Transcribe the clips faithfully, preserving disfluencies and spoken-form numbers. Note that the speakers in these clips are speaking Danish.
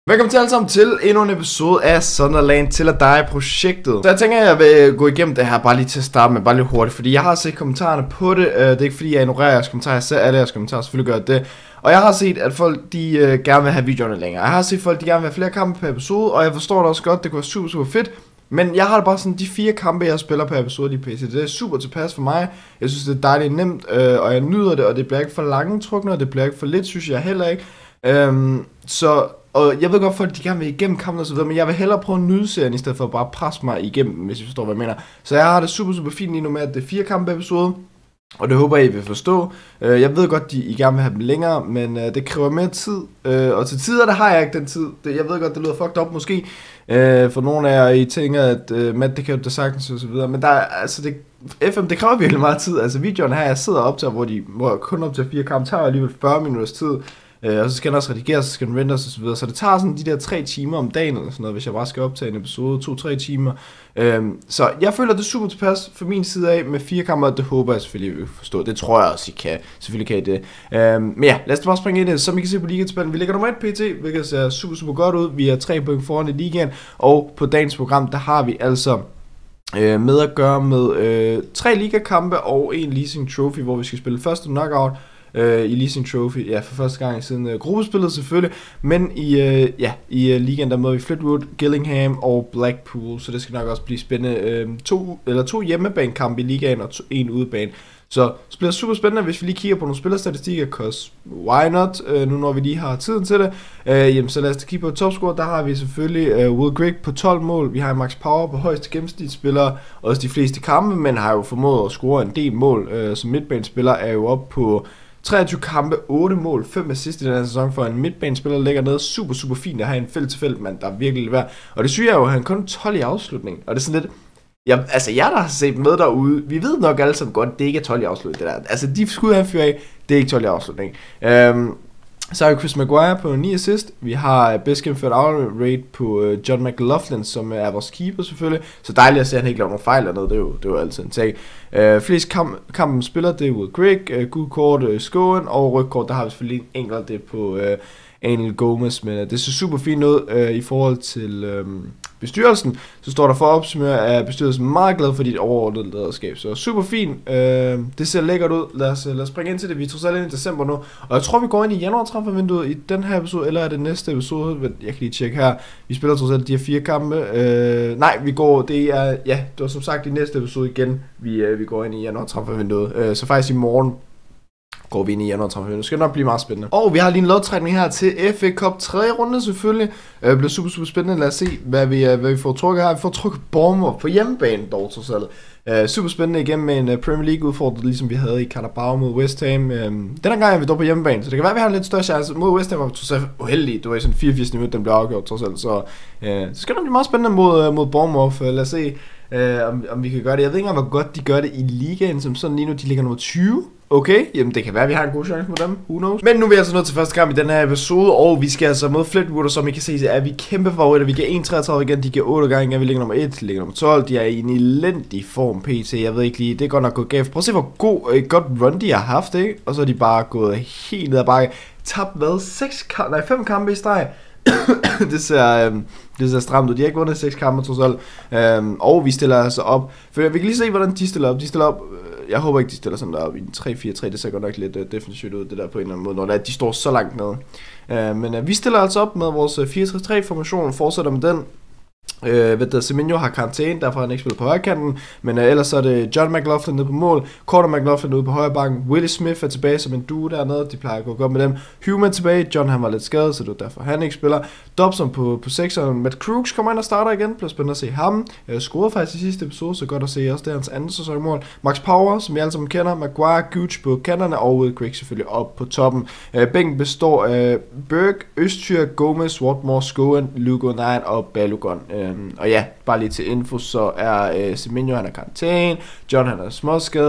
Velkommen til alle sammen til endnu en episode af Sunderland til at dig projektet. Så jeg tænker, at jeg vil gå igennem det her bare lige til at starte med, bare lidt hurtigt, fordi jeg har set kommentarerne på det. Det er ikke fordi jeg ignorerer jeres kommentarer, jeg ser alle jeres kommentarer, selvfølgelig gør det. Og jeg har set, at folk de uh, gerne vil have videoerne længere. Jeg har set folk de gerne vil have flere kampe per episode, og jeg forstår det også godt, det kunne være super super fedt. Men jeg har det bare sådan, de fire kampe jeg spiller per episode i P C, det er super tilpas for mig. Jeg synes det er dejligt nemt, øh, og jeg nyder det, og det bliver ikke for lange trukne, og det bliver ikke for lidt, synes jeg heller ikke. Øhm, så, og jeg ved godt folk de gerne vil igennem kampen og så videre, men jeg vil hellere prøve at nyde serien, i stedet for at bare presse mig igennem, hvis I forstår hvad jeg mener. Så jeg har det super super fint lige nu med, at det er fire kampe episode. Og det håber jeg, I vil forstå. Jeg ved godt, at I gerne vil have dem længere, men det kræver mere tid. Og til tider, der har jeg ikke den tid. Jeg ved godt, det lyder fucked up måske. For nogle af jer, I tænker, at Matt, det kan jo da sagtens og så videre. Men der er, altså, det, F M, det kræver virkelig meget tid. Altså videoerne her, jeg sidder op til, hvor de hvor kun op til fire kampe, tager alligevel fyrre minutters tid. Uh, og så skal den også redigeres, så skal den renders og så videre. Så det tager sådan de der tre timer om dagen eller sådan noget, hvis jeg bare skal optage en episode, to tre timer. Uh, så jeg føler, det er super tilpas for min side af med fire kammer, og det håber jeg selvfølgelig, I vil forstå. Det tror jeg også, I kan. Selvfølgelig kan I det. Uh, men ja, lad os bare springe ind i det. Som I kan se på ligatabellen, vi ligger nummer et pt, hvilket ser super super godt ud. Vi er tre point foran i ligaen, og på dagens program, der har vi altså uh, med at gøre med uh, tre ligakampe og en leasing trophy, hvor vi skal spille første knockout. Uh, i leasing trophy, ja, for første gang siden uh, gruppespillet selvfølgelig, men i, uh, ja, i uh, ligaen der møder vi Fleetwood, Gillingham og Blackpool, så det skal nok også blive spændende. Uh, to, eller to hjemmebanekampe i ligaen og to, en udebane, så det bliver super spændende, hvis vi lige kigger på nogle spillerstatistikker, cause why not, uh, nu når vi lige har tiden til det. Uh, jamen, så lad os kigge på topscore, der har vi selvfølgelig uh, Will Grigg på tolv mål, vi har Max Power på højeste gennemsnitsspiller, også de fleste kampe, men har jo formået at score en del mål, uh, som midtbanespiller er jo op på treogtyve kampe, otte mål, fem assist i den her sæson for en midtbanespiller, ligger nede super super fint at have en felt til felt mand, der er virkelig værd. Og det synes jeg jo, at han kun tolv i afslutning, og det er sådan lidt, jeg, altså jeg der har set med derude, vi ved nok alle sammen godt, det ikke er tolv i afslutning det der, altså de skud han fyrer af, det er ikke tolv i afslutning. Um, Så har vi Chris Maguire på ni assist. Vi har bedst gennemført rate på uh, John McLaughlin, som er vores keeper selvfølgelig. Så dejligt at se, at han ikke laver nogen fejl eller noget. Det er jo, det er jo altid en tag. Uh, flest kamp, kampen spiller, det er Will Grigg. Uh, gul kort, uh, Skoen. Og rødt der har vi selvfølgelig en enkelt, det på uh, Angel Gomez. Men uh, det ser super fint ud uh, i forhold til um, bestyrelsen. Så står der for at opsummere, at bestyrelsen er meget glad for dit overordnede lederskab. Så super fint. Uh, det ser lækkert ud. Lad os, lad os springe ind til det. Vi er trods alt ind i december nu. Og jeg tror, vi går ind i januar-transfervinduet i den her episode, eller er det næste episode? Jeg kan lige tjekke her. Vi spiller trods alt de her fire kampe. Uh, nej, vi går, det er, ja, det var som sagt i næste episode igen. Vi, uh, vi går ind i januar-transfervinduet. Uh, så faktisk i morgen går vi ind i januar-transfervinduet. Det skal nok blive meget spændende. Og vi har lige en lodtrækning her til F A Cup tredje runde selvfølgelig. Det uh, bliver super super spændende. Lad os se, hvad vi, uh, hvad vi får trukket her. Vi får trukket Bournemouth på hjemmebane dog trods alt. Uh, super spændende igen med en uh, Premier League udfordring, ligesom vi havde i Carabao mod West Ham. Uh, denne gang er vi dog på hjemmebane, så det kan være, at vi har en lidt større chance. Mod West Ham var vi trods alt uheldige. Det var i sådan fireogfirs minutter, den blev afgjort trods alt. Så uh, det skal nok blive meget spændende mod, uh, mod Bournemouth. Uh, lad os se, uh, om, om vi kan gøre det. Jeg ved ikke engang, hvor godt de gør det i ligaen, som sådan lige nu. De ligger nummer tyve. Okay, jamen det kan være, at vi har en god chance mod dem. Who knows? Men nu er vi altså nået til første kamp i den her episode, og vi skal altså mod Fleetwood, og som I kan se, så er vi kæmpe favoritter. Vi giver en komma treogtredive igen, de giver otte gange igen, vi ligger nummer et, de ligger nummer tolv. De er i en elendig form pt. Jeg ved ikke lige, det er godt nok gået galt. Prøv at se, hvor god, øh, godt run de har haft, ikke? Og så er de bare gået helt ned ad bakke. Tabt hvad? seks kampe, nej, fem kampe i streg. det ser øhm, det ser stramt ud. De har ikke vundet seks kampe trods alt. Øhm, og vi stiller altså op. For vi kan lige se, hvordan de stiller op. De stiller op. Jeg håber ikke, de stiller sådan der op i en tre fire tre. Det ser godt nok lidt uh, defensivt ud, det der på en eller anden måde, når de står så langt nede. Uh, men uh, vi stiller altså op med vores fire tre tre formation, fortsætter med den. Øh, ved det, Semenyo har karantæne, derfor har han ikke spillet på højkanten, men øh, ellers så er det John McLaughlin nede på mål, Corner McLaughlin ude på højre bakken, Willie Smith er tilbage som en duo dernede, de plejer at gå godt med dem, Human tilbage, John han var lidt skadet, så det er derfor han ikke spiller, Dobson på, på sekseren, Matt Crooks kommer ind og starter igen, bliver spændende at se ham, øh, scorede faktisk i sidste episode, så godt at se også, det er hans anden sæsonmål, Max Power, som jeg alle sammen kender, Maguire, Gooch på kanterne, og Will Grigg selvfølgelig op på toppen. øh, Bænken består af Berg, Østtyr, Gomez, Watmore, Skoen, Lugo nine og Balogun. øh, Og ja, bare lige til info, så er øh, Semenyo han er karantæne, John han er småskadet,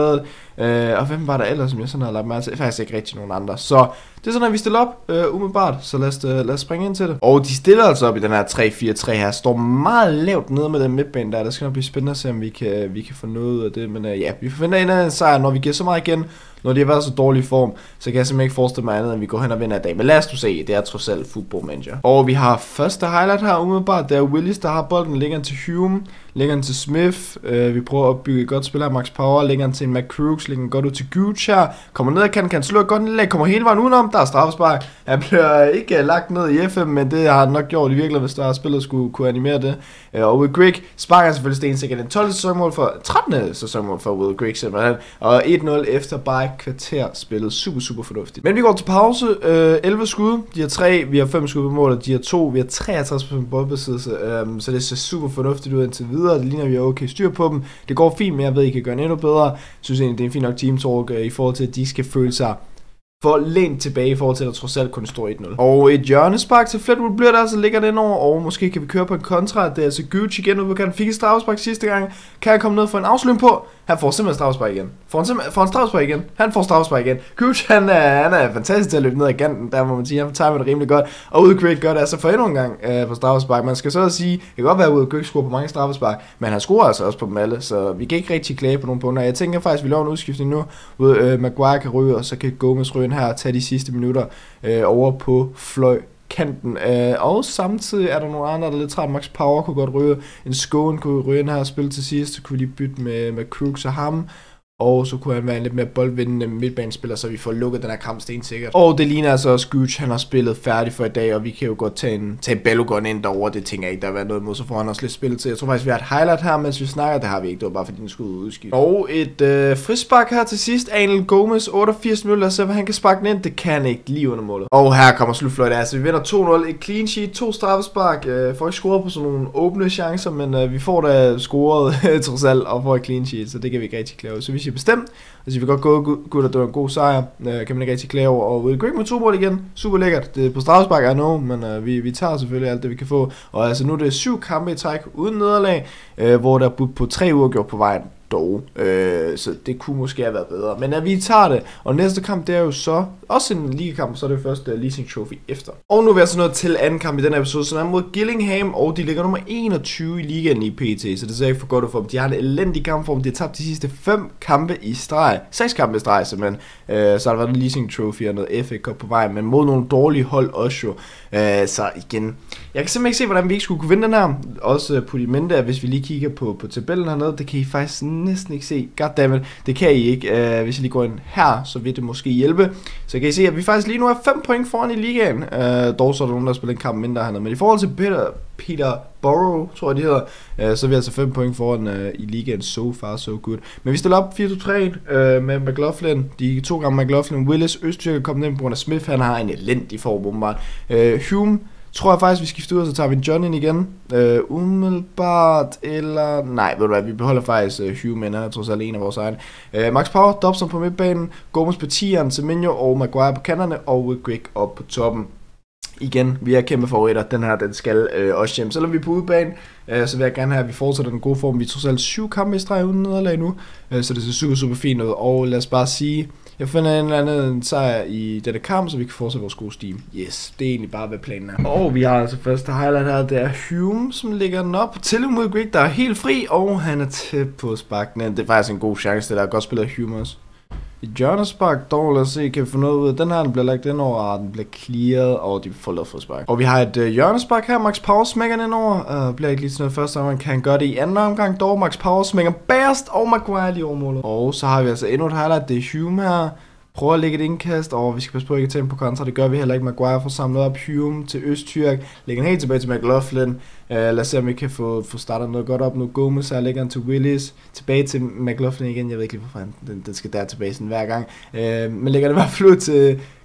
Øh, og hvem var der ellers, som jeg sådan havde lagt mærke til? Faktisk ikke rigtig nogen andre. Så det er sådan, at vi stiller op øh, umiddelbart, så lad os, øh, lad os springe ind til det. Og de stiller altså op i den her tre fire tre her, står meget lavt nede med den midtbane der. Det skal nok blive spændende at se, om vi kan, vi kan få noget ud af det. Men øh, ja, vi forventer en af en sejr, når vi giver så meget igen. Når de har været så dårlig form, så kan jeg simpelthen ikke forestille mig andet, end vi går hen og vinder i dag. Men lad os nu se, det er trods alt Football Manager. Og vi har første highlight her umiddelbart. Det er Willis, der har bolden, lægger den til Hume, lægger den til Smith. Uh, vi prøver at bygge et godt spil her, Max Power, lægger den til en McCrooks, lægger den godt ud til Gooch her. Kommer ned og kan, kan slå et godt indlæg, kommer hele vejen udenom. Der er straffespark. Han bliver ikke uh, lagt ned i F M, men det har han nok gjort i virkeligheden, hvis der er spillet skulle kunne animere det. Uh, og Will Grigg sparker selvfølgelig stensikkert den tolvte sæsonmål for trettende sæsonmål for Will Grigg simpelthen. Og et nul efter bare et kvarter spillet. Super, super fornuftigt. Men vi går til pause. Uh, elleve skud. De har tre, vi har fem skud på målet. De har to, vi har treogtres procent boldbesiddelse. Um, så det ser super fornuftigt ud indtil videre. Det ligner, vi har okay styr på dem. Det går fint, men jeg ved, I kan gøre det endnu bedre. Jeg synes egentlig, det er en fin nok team-talk uh, i forhold til, at de skal føle sig for lænt tilbage i forhold til, at der trods alt kun står et nul. Og et hjørnespark til Fleetwood bliver der, så ligger den over, og måske kan vi køre på en kontra. Det er altså Gooch igen ude på kanten. Fik et straffespark sidste gang. Kan han komme ned for en afslutning på? Han får simpelthen straffespark igen. Får han simpelthen får han straffespark igen? Han får straffespark igen. Gooch, han er, han er fantastisk til at løbe ned ad kanten, der må man sige. Han tager det rimelig godt. Og Will Grigg gør det altså for endnu en gang øh, på straffespark. Man skal så at sige, det kan godt være, at Will Grigg scorer på mange straffespark, men han scorer altså også på dem alle, så vi kan ikke rigtig klage på nogle punkter. Jeg tænker faktisk, at vi laver en udskiftning nu, hvor øh, Maguire kan ryge, og så kan Gomez ryge her og tage de sidste minutter øh, over på fløj kanten, øh, og samtidig er der nogle andre, der er lidt træt. Max Power kunne godt ryge, en Skåne kunne ryge ind her og spille til sidst, så kunne de bytte med, med Crooks og ham, og så kunne han være en lidt mere boldvindende midtbanespiller, så vi får lukket den her kamp stensikkert. Og det ligner altså også Gooch, han har spillet færdig for i dag, og vi kan jo godt tage en, tage en Balogun ind derover. Det tænker jeg ikke, der har været noget imod, så får han også lidt spillet til. Jeg tror faktisk, vi har et highlight her, mens vi snakker. Det har vi ikke, det var bare fordi den skulle udskifte. Og et øh, frispark her til sidst. Angel Gomez, otteogfirs minutter, så han kan sparke den ind. Det kan ikke lige under målet. Og her kommer slutfløjt. Altså, vi vinder to nul. Et clean sheet, to straffespark. Øh, får ikke scoret på sådan nogle åbne chancer, men øh, vi får da scoret trods alt og får et clean sheet, så det kan vi ikke rigtig klare. Så vi siger bestemt. Altså, vi kan godt gå, gud, at det var en god sejr. Øh, kan man ikke rigtig klage over. Og Will Grigg med to mål igen. Super lækkert. Det er på straffespark, er no, men øh, vi, vi tager selvfølgelig alt det, vi kan få. Og altså, nu er det syv kampe i træk uden nederlag, øh, hvor der er budt på tre uger gjort på vejen. Dog. Øh, så det kunne måske have været bedre. Men at vi tager det. Og næste kamp, det er jo så også en ligakamp, så er det første uh, leasing trophy efter. Og nu er vi altså nået til anden kamp i den her episode, så den er mod Gillingham, og de ligger nummer enogtyve i ligaen i P T, så det ser ikke for godt ud for dem. De har en elendig kampform, de har tabt de sidste fem kampe i streg. Seks kampe i streg simpelthen. Øh, så har der været en leasing trophy og noget F A Cup på vej, men mod nogle dårlige hold også jo. Øh, så igen, jeg kan simpelthen ikke se, hvordan vi ikke skulle kunne vinde den her. Også på de mente, at hvis vi lige kigger på, på tabellen hernede, det kan I faktisk næsten ikke se. Goddammit, det kan I ikke. Uh, hvis I lige går ind her, så vil det måske hjælpe. Så kan I se, at vi faktisk lige nu er fem point foran i ligaen. Uh, dog så er der nogen, der spiller en kamp mindre hernede. Men i forhold til Peter, Peter Borough, tror jeg de hedder, uh, så er vi altså fem point foran uh, i ligaen. So far, so good. Men vi stiller op fire to tre uh, med McLaughlin. De to gange McLaughlin. Willis, Østtyr er kommet ind på grund af Smith. Han har en elendig form, åbenbart. Uh, Hume tror jeg faktisk, vi skifter ud, og så tager vi en John ind igen. Øh, umiddelbart, eller... Nej, ved du hvad, vi beholder faktisk uh, Hume, han er trods alt en af vores egne. Øh, Max Power, Dobson på midtbanen, Gomez på tieren, Semenyo og Maguire på kanterne, og Will Grigg op på toppen. Igen, vi er kæmpe favoritter. Den her, den skal øh, også hjem. Selvom vi er på udebane, øh, så vil jeg gerne have, at vi fortsætter den gode form. Vi er trods alt syv kampe i streg uden nederlag nu, øh, så det ser super, super fint ud. Og lad os bare sige, jeg finder en eller anden sejr i dette kamp, så vi kan fortsætte vores gode steam. Yes, det er egentlig bare, hvad planen er. Og vi har altså første highlight her, det er Hume, som lægger den op til mod Grigg, der er helt fri, og han er tæt på sparken. Det er faktisk en god chance, det der er godt spillet af Hume også. I hjørnespark, dog lad os se, kan vi få noget ud af den her, den bliver lagt ind over, og den bliver clearet, og de får lavet frispark. Og vi har et uh, hjørnespark her, Max Power smækker den ind over, uh, bliver ikke lige sådan noget første omgang, kan han gøre det i anden omgang, dog Max Power smækker bagerst, og Maguire lige over målet. Og så har vi altså endnu et highlight, det er Hume her. Prøver at lægge et indkast, og vi skal passe på ikke at tage på kontra, det gør vi heller ikke. Maguire får samlet op, Hume til Østtyrk, lægger helt tilbage til McLaughlin. Uh, lad os se om vi kan få, få startet noget godt op nu. Gomez her lægger han til Willis, tilbage til McLaughlin igen, jeg ved ikke lige hvorfor han, den, den skal der tilbage sådan hver gang. Uh, men lægger det i hvert fald ud til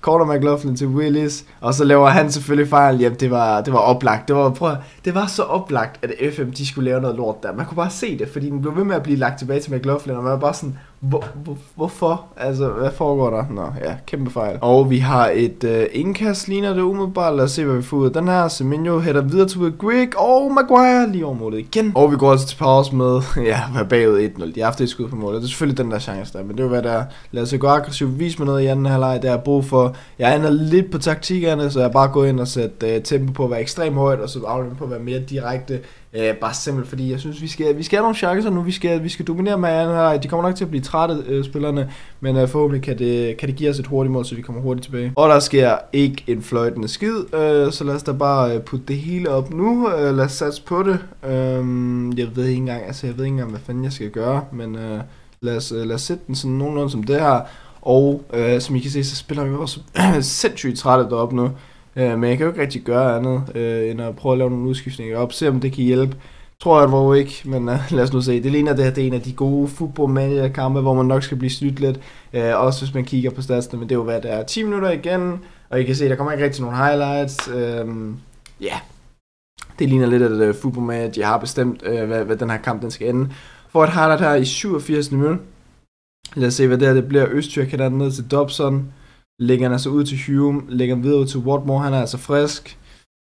Corner McLaughlin til Willis, og så laver han selvfølgelig fejl. Jamen, det var, det var oplagt. Det var, prøv, det var så oplagt, at F M de skulle lave noget lort der. Man kunne bare se det, fordi den blev ved med at blive lagt tilbage til McLaughlin, og man var bare sådan, hvor, hvor, hvorfor? Altså, hvad foregår der? Nå, ja, kæmpe fejl. Og vi har et uh, indkast, ligner det umiddelbart. Lad os se, hvad vi får ud af den her. Semenyo hætter videre til Greg, og Maguire lige over målet igen. Og vi går altså til pause med, ja, være bagud et nul. De har haft et skud på målet. Det er selvfølgelig den der chance der, men det er jo hvad der er. Lad os gå aggressivt, vis mig noget i anden halvleg, der er brug for. Jeg ændrer lidt på taktikkerne, så jeg bare går ind og sætter uh, tempo på at være ekstremt højt, og så aflægger på at være mere direkte. Uh, bare simpelthen fordi jeg synes vi skal vi skal have nogle chancer nu. Vi skal vi skal dominere med anden halvleg. De kommer nok til at blive trætte uh, spillerne, men uh, forhåbentlig kan det kan det give os et hurtigt mål, så vi kommer hurtigt tilbage. Og der sker ikke en fløjtende skid, uh, så lad os da bare uh, putte det hele op nu. Uh, lad os satse på det. Uh, jeg ved ikke engang, altså jeg ved ikke engang hvad fanden jeg skal gøre, men uh, lad os uh, lad os sætte den sådan nogenlunde som det her. Og uh, som I kan se, så spiller vi også sindssygt trætte deroppe nu. Uh, men jeg kan jo ikke rigtig gøre andet, uh, end at prøve at lave nogle udskiftninger op, se om det kan hjælpe. Tror jeg hvor ikke, men uh, lad os nu se. Det ligner det her, det er en af de gode football manager kampe, hvor man nok skal blive snydt lidt. Uh, også hvis man kigger på statsene, men det er jo hvad det er. ti minutter igen, og I kan se, der kommer ikke rigtig nogle highlights. Ja, uh, yeah. Det ligner lidt, at uh, football manager har bestemt, uh, hvad, hvad den her kamp den skal ende. For et highlight her i syvogfirs minut. Lad os se, hvad det her det bliver. Østtyr kan der ned til Dobson. Lægger han altså ud til Hume, lægger han videre ud til Watmore, han er altså frisk.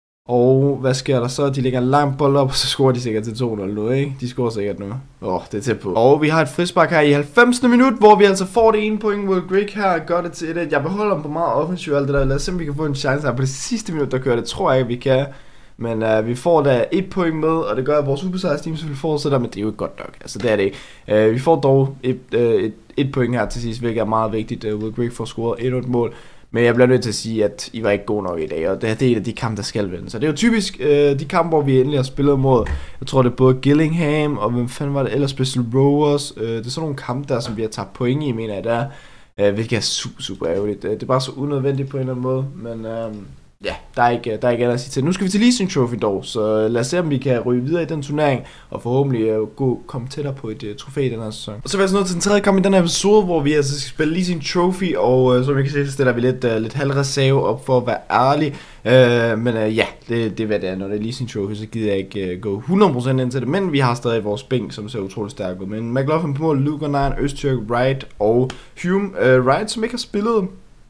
Og hvad sker der så? De lægger en lang bold op, og så scorer de sikkert til to nul nu, ikke? De scorer sikkert nu. Åh, oh, det er tæt på. Og vi har et frispark her i halvfemsende minut, hvor vi altså får det ene point mod Greg her, gør det til det. Jeg beholder dem på meget offensiv og alt det der. Lad os se, om vi kan få en chance her på det sidste minut, der kører det. Tror jeg ikke, vi kan. Men uh, vi får da et point med, og det gør, at vores ubesejrsteam selvfølgelig fortsætter, men det er jo ikke godt nok. Altså, det er det ikke. Uh, vi får dog et, uh, et, et point her til sidst, hvilket er meget vigtigt. Uh, Will Greg får scoret endnu et mål. Men jeg bliver nødt til at sige, at I var ikke gode nok i dag, og det her det er en af de kampe, der skal vinde. Så det er jo typisk uh, de kampe, hvor vi endelig har spillet mod. Jeg tror, det er både Gillingham, og hvem fanden var det ellers, Special Rovers. Uh, det er sådan nogle kampe der, som vi har tabt point i, mener jeg der. Uh, hvilket er super, super ærgerligt. Uh, det er bare så unødvendigt på en eller anden måde, men... Uh, Ja, der er ikke, der er ikke andet at sige til. Nu skal vi til Leasing Trophy dog, så lad os se, om vi kan ryge videre i den turnering, og forhåbentlig uh, gå, komme tættere på et uh, trofæ i den her sæson. Og så er vi altså nået til den tredje kamp i den her episode, hvor vi altså skal spille Leasing Trophy, og uh, som I kan se, så stiller vi lidt, uh, lidt halvreserve op for at være ærlig. Uh, men uh, ja, det, det er hvad det er, når det er Leasing Trophy, så gider jeg ikke uh, gå hundrede procent ind til det, men vi har stadig vores bænk, som ser utroligt stærkt ud. Men McLaughlin på mål, Luke Nine, Østtyr, Wright og Hume. Uh, Wright, som ikke har spillet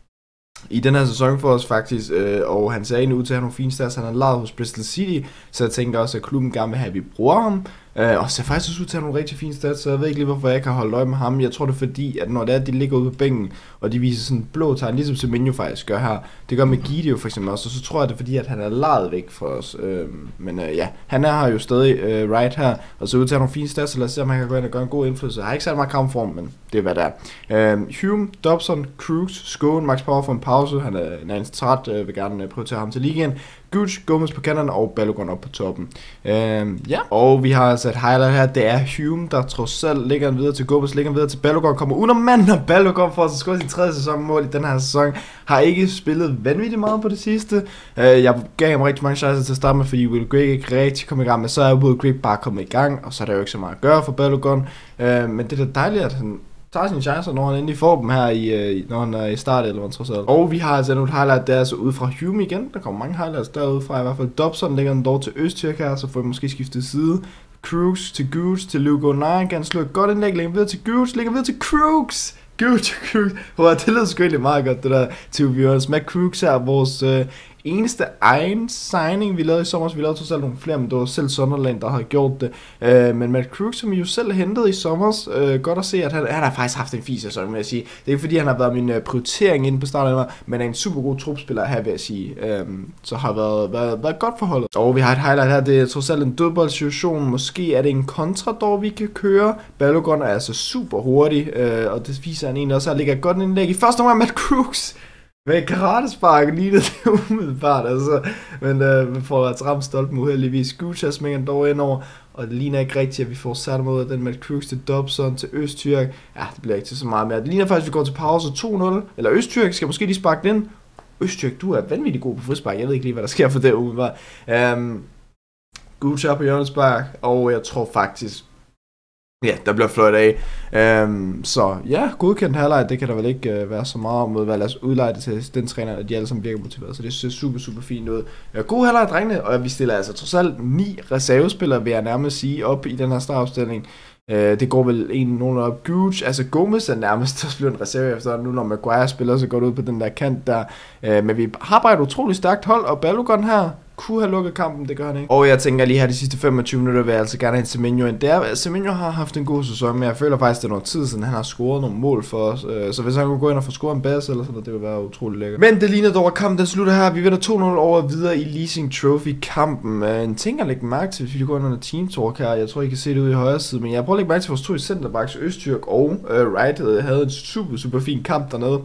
i den her sæson for os faktisk, øh, og han ser egentlig ud til at have nogle fine stats. Han har lejet hos Bristol City, så jeg tænker også, at klubben gerne vil have, at vi bruger ham. Øh, og ser faktisk også ud til at have nogle rigtig fine stats, så jeg ved ikke lige, hvorfor jeg ikke har holdt øje med ham. Jeg tror det er fordi, at når det er, at de ligger ude på bænken, og de viser sådan blå tegn, ligesom Semenyo faktisk gør her. Det gør med Gideon for eksempel også, og så tror jeg det er fordi, at han er lejet væk for os. Øh, men øh, ja, han er her jo stadig øh, right her, og så ud til at have nogle fine stats, så lad os se, om han kan gå ind og gøre en god indflydelse. Jeg har ikke sat meget kampform, men det er hvad det er. Øh, Hume, Dobson, Cruz, Skåne, Max Power for en pause. Han er nærmest træt, øh, vil gerne prioritere ham til ligaen. Gooch, Gomez på kanterne og Balogun op på toppen. Øhm, ja, og vi har altså et highlight her. Det er Hume, der trods alt lægger den videre til Gomez, lægger den videre til Balogun, kommer under manden, og Balogun får så scoret sin tredje sæsonmål i den her sæson. Har ikke spillet vanvittigt meget på det sidste. Øh, jeg gav ham rigtig mange chancer til at starte med, fordi Will Greg ikke rigtig kom i gang, men så er Will Greg bare kommet i gang, og så er der jo ikke så meget at gøre for Balogun. Øh, men det er da dejligt, at han tager sine chancer, når han endelig får dem her, i, når han er i start, eller hvad trods alt. Og vi har altså et highlight, der er så ude fra Hume igen. Der kommer mange highlights derude fra, i hvert fald Dobson lægger den dog til Østtyr her, så får vi måske skiftet side. Crooks til Gooch til Lugo Nine, kan slå et godt indlæg, lægger videre til Gooch, lægger videre til Crooks. Gooch, Crooks. Wow, det lyder sgu egentlig meget godt, det der til viewers. Matt Crooks er vores øh, eneste egen signing, vi lavede i sommer. Vi lavede trods alt nogle flere, men det var selv Sunderland, der havde gjort det. Øh, men Matt Crooks, som vi jo selv hentede i sommer, øh, godt at se, at han, han har faktisk haft en fin sæson, vil jeg sige. Det er ikke fordi, han har været min øh, prioritering inde på starten, men er en super god trupspiller her, vil jeg sige. Øh, så har været, været, været godt forholdet. Og vi har et highlight her, det er trods alt en dødboldsituation. Måske er det en kontra, dog vi kan køre. Balogun er altså super hurtig, øh, og det viser han egentlig også. Her ligger godt indlæg i første omgang, Matt Crooks. Med karatespark lignede det umiddelbart, altså. Men øh, vi får altså ramt stolpen uheldigvis. Gooch smænger dog ind over, og det ligner ikke rigtigt, at vi får sat mod af den med Crooks til Dobson til Østtyr. Ja, det bliver ikke til så meget mere. Det ligner faktisk, at vi går til pause to nul. Eller Østtyr skal måske lige sparke den. Østtyr, du er vanvittig god på frispark. Jeg ved ikke lige, hvad der sker for det umiddelbart. Um, Gooch er på hjørnespark, og jeg tror faktisk... Ja, der bliver fløjt af. Øhm, så ja, godkendt halvleg, det kan der vel ikke øh, være så meget om, hvad lad os udleje det til den træner, at de alle sammen virker motiveret, så det ser super, super fint ud. Ja, god halvleg, drengene, og vi stiller altså trods alt ni reservespillere, vil jeg nærmest sige, op i den her startopstilling. Øh, det går vel en nogen op. Gooch, altså Gomez er nærmest også blevet en reserve efter, nu når Maguire spiller, så går det ud på den der kant der. Øh, men vi har bare et utroligt stærkt hold, og Balogun her kunne have lukket kampen, det gør han ikke. Og jeg tænker lige her de sidste femogtyve minutter, vil jeg altså gerne have en Semenyo ind. Der, Semenyo har haft en god sæson, men jeg føler faktisk, det er noget tid siden, han har scoret nogle mål for os. Øh, så hvis han kunne gå ind og få scoret en basse eller sådan noget, det ville være utroligt lækkert. Men det ligner dog, at kampen den slutter her. Vi vinder to nul over videre i Leasing Trophy-kampen. Øh, en ting at lægge mærke til, hvis vi går ind under Team Talk her. Jeg tror, I kan se det ude i højre side, men jeg prøver at lægge mærke til vores to i centerbacks, Østyrk og øh, Wright, havde en super, super fin kamp dernede.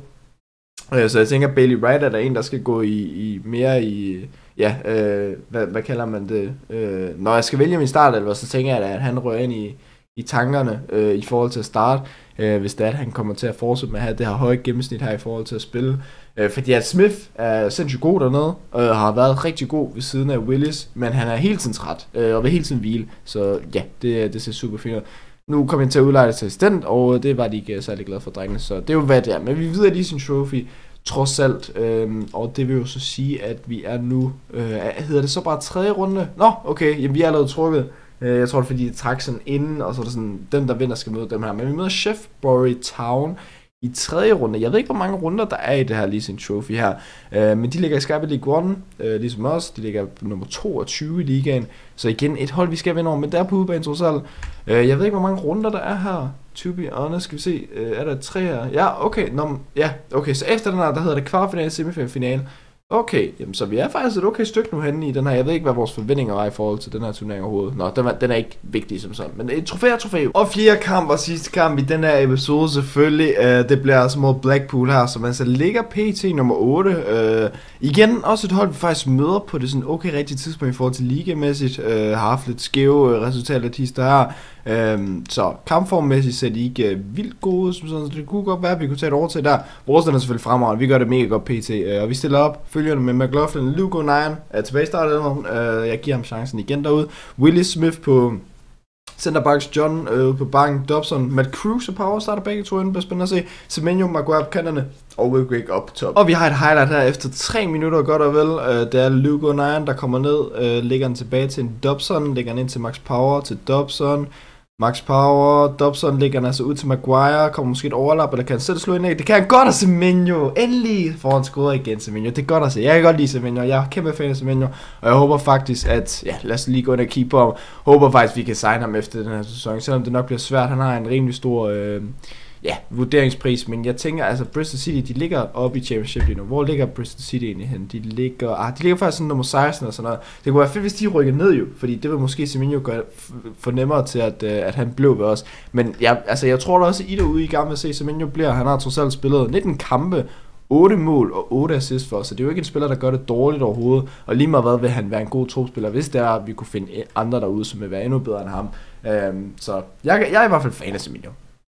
Øh, så jeg tænker, Bailey Wright er der en, der skal gå i, i mere i... Ja, øh, hvad, hvad kalder man det? Øh, når jeg skal vælge min startelver, så tænker jeg, at han rører ind i, i tankerne øh, i forhold til at starte, øh, hvis det er, at han kommer til at fortsætte med at have det her høje gennemsnit her i forhold til at spille. Øh, fordi at Smith er sindssygt god dernede, og har været rigtig god ved siden af Willis, men han er hele tiden træt, øh, og vil hele tiden hvile, så ja, det, det ser super fint ud. Nu kommer jeg til at udleje det til assistent, og det var de ikke særlig glade for, drengene, så det er jo hvad det er. Men vi videre lige sin trophy, trods alt, øhm, og det vil jo så sige, at vi er nu, øh, hedder det så bare tredje runde? Nå, okay, jamen vi er allerede trukket. Øh, jeg tror det er fordi, det trækker sådan inden, og så er det sådan, dem der vinder skal møde dem her. Men vi møder Shefbury Town i tredje runde. Jeg ved ikke, hvor mange runder der er i det her Leasing Trophy her, øh, men de ligger i Skype League et, øh, ligesom os. De ligger på nummer toogtyve i ligaen, så igen et hold, vi skal vinde over, men der er på udebane trods alt. Øh, jeg ved ikke, hvor mange runder der er her. To be honest, skal vi se, øh, er der tre her? Ja, okay, Nå, ja, okay, så efter den her, der hedder det kvartfinale, semifinale. Okay, jamen, så vi er faktisk et okay stykke nu henne i den her. Jeg ved ikke, hvad vores forventninger er i forhold til den her turnering overhovedet. Nå, den er, den er ikke vigtig som sådan, men et trofæ er trofæ. Og fjerde kamp og sidste kamp i den her episode selvfølgelig. Øh, det bliver altså mod Blackpool her, som altså ligger pt nummer otte. Øh, igen, også et hold, vi faktisk møder på det sådan okay rigtige tidspunkt i forhold til ligamæssigt. Øh, har haft lidt skæve øh, resultater tister her. Øhm, så kampformmæssigt ser de ikke øh, vildt gode, som sådan, så det kunne godt være, at vi kunne tage et over til der. Vores er selvfølgelig fremragende, vi gør det mega godt pt. Øh, og vi stiller op, følgende med McLaughlin, Lugo Nine er tilbage i startet, øh, jeg giver ham chancen igen derude. Willis Smith på centerbacks, John øh, på banken, Dobson, Matt Cruz og Power starter begge to inden, bliver spændende at se. Semenyo, Maguire på kanterne, og Will Grigg op på top. Og vi har et highlight her efter tre minutter godt og vel. Øh, det er Lugo Nine, der kommer ned, øh, lægger den tilbage til en Dobson, lægger den ind til Max Power, til Dobson. Max Power, Dobson lægger den altså ud til Maguire, kommer måske et overlap, eller kan han selv slå ind af. Det kan han godt af Semenyo. Endelig får han scoret igen, Semenyo. Det er godt at se. Jeg kan godt lide Semenyo. Jeg er kæmpe fan af Semenyo. Og jeg håber faktisk, at... Ja, lad os lige gå ind og kigge på ham. Håber faktisk, vi kan signe ham efter den her sæson. Selvom det nok bliver svært. Han har en rimelig stor... Øh, ja, vurderingspris, men jeg tænker, altså Bristol City, de ligger oppe i Championship lige nu. Hvor ligger Bristol City egentlig hen? De ligger, ah, de ligger faktisk sådan nummer seksten og sådan noget. Det kunne være fedt, hvis de rykker ned jo, fordi det vil måske Semenyo gøre for nemmere til, at, uh, at han blev ved os. Men jeg, altså, jeg tror da også, at I derude i gang med at se, Semenyo bliver, han har trods alt spillet nitten kampe, otte mål og otte assist for os, så det er jo ikke en spiller, der gør det dårligt overhovedet. Og lige meget hvad vil han være en god trupspiller, hvis det er, at vi kunne finde andre derude, som vil være endnu bedre end ham. Um, så jeg, jeg er i hvert fald fan af Semenyo.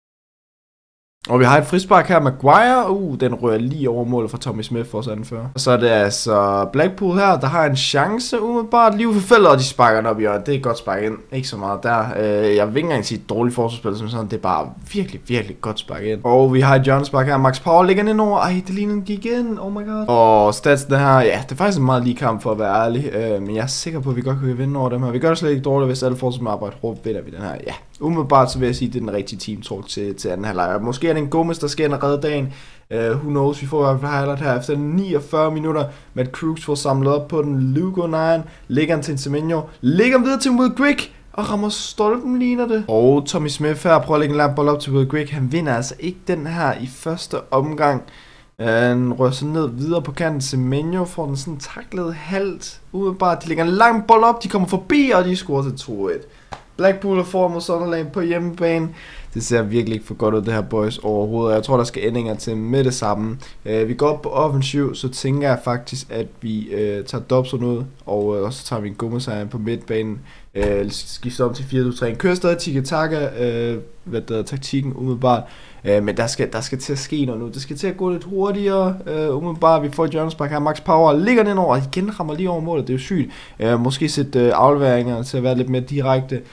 Og vi har et frispark her, Maguire, uh, den rører lige over målet fra Tommy Smith, vores anfører. Og så er det altså Blackpool her, der har en chance umiddelbart lige for feltet, og de sparker den op i hjørnet. Det er et godt spark ind, ikke så meget der. Øh, jeg vil ikke engang sige et dårligt forsvarsspil som sådan, det er bare virkelig, virkelig godt spark ind. Og vi har et hjørnespark her, Max Power ligger ind over, ej, det ligner den gik ind, oh my god. Og statsen her, ja, det er faktisk en meget lige kamp for at være ærlig, øh, men jeg er sikker på, at vi godt kan vinde over dem her. Vi gør det slet ikke dårligt, hvis alle fortsætter med arbejde hårdt, vinder vi den her, ja. Umiddelbart så vil jeg sige, at det er den rigtige team talk til, til anden halvleg. Måske er det en Gomez, der skal ind og redde dagen. Uh, who knows, vi får i hvert fald highlight her efter niogfyrre minutter. Matt Cruz får samlet op på den. Lugo Nine lægger den til en Semenyo. Lægger den videre til Will Grigg. Og rammer stolpen, ligner det. Og Tommy Smith her prøver at lægge en lang bold op til Will Grigg. Han vinder altså ikke den her i første omgang. Uh, han rører sig ned videre på kanten. Semenyo får den sådan taklet halvt. Umiddelbart, de lægger en lang bold op. De kommer forbi, og de scorer til to et. Blackpool får mod Sunderland på hjemmebane. Det ser virkelig ikke for godt ud, det her boys overhovedet. Jeg tror, der skal ændringer til med det samme. Uh, vi går op på offensiv, så tænker jeg faktisk, at vi uh, tager Dobson ud, og uh, også tager vi en Gomez her på midtbanen. Uh, skifter om til fire to tre. Kører stadig tiki-taka, uh, hvad der er taktikken umiddelbart. Uh, men der skal, der skal til at ske noget nu. Det skal til at gå lidt hurtigere. Uh, umiddelbart, vi får Jonesbach her. Max Power ligger den over, og igen rammer lige over målet. Det er jo sygt. Uh, måske sætte uh, afleveringer til at være lidt mere direkte.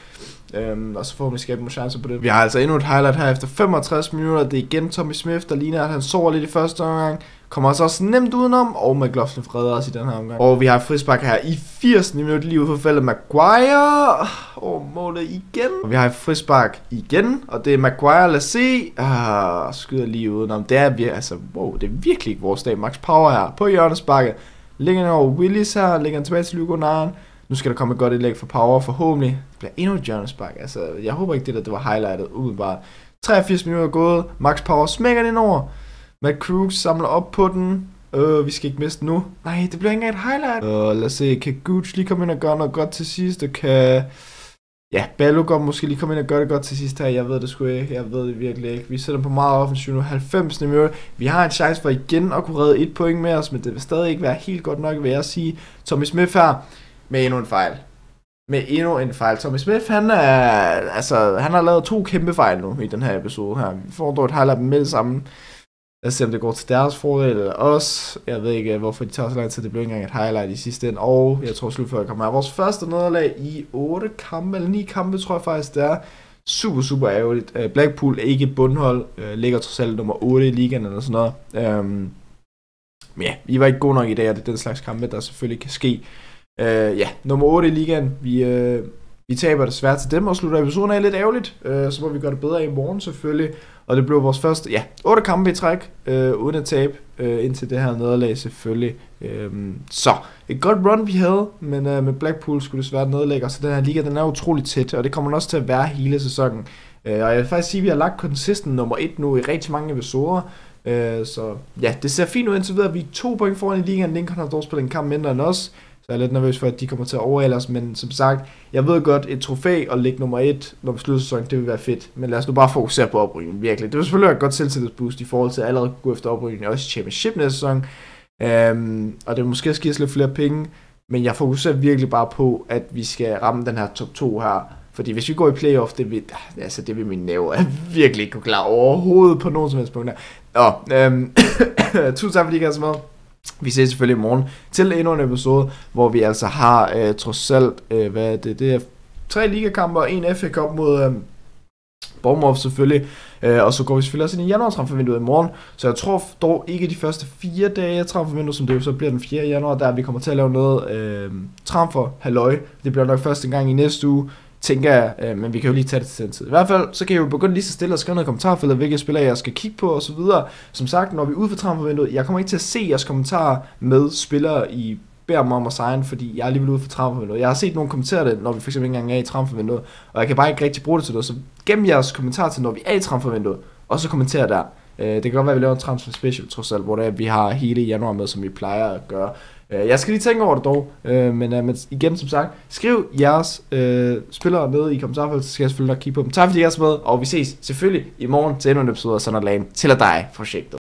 øhm, og så får vi skabe nogle chancer på det. Vi har altså endnu et highlight her efter femogtres minutter. Det er igen Tommy Smith, der ligner, at han sover lidt i første omgang. Kommer altså også nemt udenom, og McLaughlin redder os i den her omgang. Og vi har frispark her i firs minutter lige ude for feltet. Maguire, og målet igen. Og vi har frispark igen, og det er Maguire, lad os se. Ah, skyder lige udenom. Det er virkelig, altså, wow, det er virkelig ikke vores dag. Max Power her på hjørnesparket. Ligger han over Willis her, ligger han tilbage til Lugonaren. Nu skal der komme et godt indlæg for Power, forhåbentlig. Det bliver endnu et hjørnespark, altså, jeg håber ikke det der, det var highlightet umiddelbart. treogfirs minutter gået, Max Power smækker den over. Matt Crooks samler op på den. Øh, vi skal ikke miste nu. Nej, det bliver ikke engang et highlight. Øh, lad os se, kan Gooch lige komme ind og gøre noget godt til sidst, og kan... Ja, Ballo går måske lige komme ind og gøre det godt til sidst her. Jeg ved det sgu ikke, jeg ved det virkelig ikke. Vi sætter på meget offensivt nu, halvfems minutter. Vi har en chance for igen at kunne redde et point med os, men det vil stadig ikke være helt godt nok, vil jeg sige. Tommy Smith her, med endnu en fejl. Med endnu en fejl. Tommy Smith, han er, altså, han har lavet to kæmpe fejl nu i den her episode her. Vi får dog et highlight med det samme. Lad os se, om det går til deres fordel eller os. Jeg ved ikke, hvorfor de tager så lang tid. Det blev ikke engang et highlight i sidste ende. Og jeg tror slut før jeg kommer af vores første nederlag i otte kampe, eller ni kampe, tror jeg faktisk, det er. Super, super ærgerligt. Blackpool er ikke bundhold. Ligger trods alt nummer otte i ligaen eller sådan noget. Um, men ja, vi var ikke gode nok i dag, og det er den slags kampe, der selvfølgelig kan ske. Uh, ja, nummer otte i ligaen. Vi... Uh, Vi taber desværre til dem, og slutter episoden af lidt ærgerligt. Øh, så må vi gøre det bedre i morgen selvfølgelig. Og det blev vores første, ja, otte kampe i træk, øh, uden at tabe, øh, indtil det her nederlag selvfølgelig. Øh, så, et godt run vi havde, men øh, med Blackpool skulle det desværre nederlægge. Så den her liga, den er utrolig tæt, og det kommer den også til at være hele sæsonen. Øh, og jeg vil faktisk sige, at vi har lagt consistent nummer et nu i rigtig mange episoder. Øh, så ja, det ser fint ud indtil videre. Vi er to point foran i ligaen. Lincoln har dog spillet en kamp mindre end os. Så jeg er lidt nervøs for, at de kommer til at overhale os, men som sagt, jeg ved godt, et trofæ og ligge nummer et, når vi slutter sæsonen, det vil være fedt. Men lad os nu bare fokusere på oprykningen, virkelig. Det vil selvfølgelig være et godt selvtillidsboost i forhold til at allerede gå efter oprykningen, også i Championship næste sæson. Um, og det vil måske ske lidt flere penge, men jeg fokuserer virkelig bare på, at vi skal ramme den her top to her. Fordi hvis vi går i playoff, det vil, altså det vil min næve virkelig ikke kunne klare overhovedet på nogen som helst punkter. Nå, um, tusind tak fordi I gav så meget. Vi ses selvfølgelig i morgen til endnu en episode, hvor vi altså har øh, trods alt, øh, hvad er det, det er tre ligakampe og en F A Cup mod øh, Bournemouth selvfølgelig, øh, og så går vi selvfølgelig også ind i januar transfervinduet i morgen, så jeg tror dog ikke de første fire dage transfervinduet, som det jo så bliver den fjerde januar, der vi kommer til at lave noget øh, transfer halløj. Det bliver nok først en gang i næste uge, tænker jeg, øh, men vi kan jo lige tage det til den tid. I hvert fald, så kan I jo begynde lige så stille og skrive noget i kommentarfeltet, hvilke spillere jeg skal kigge på og så videre. Som sagt, når vi er ude for transfervinduet, jeg kommer ikke til at se jeres kommentarer med spillere, I beder mig om at signe, fordi jeg er alligevel ude for transfervinduet. Jeg har set nogen kommentere det, når vi fx ikke engang er i transfervinduet, og jeg kan bare ikke rigtig bruge det til noget, så gem jeres kommentarer til, når vi er i transfervinduet, og så kommenter der. Det kan godt være, at vi laver en transfer special, trods alt, hvor det er, vi har hele januar med, som vi plejer at gøre. Jeg skal lige tænke over det dog, men, men igen som sagt, skriv jeres øh, spillere ned i kommentarfeltet, så skal jeg selvfølgelig nok kigge på dem. Tak fordi I er med, og vi ses selvfølgelig i morgen til endnu en episode af Sunderland til dig projektet.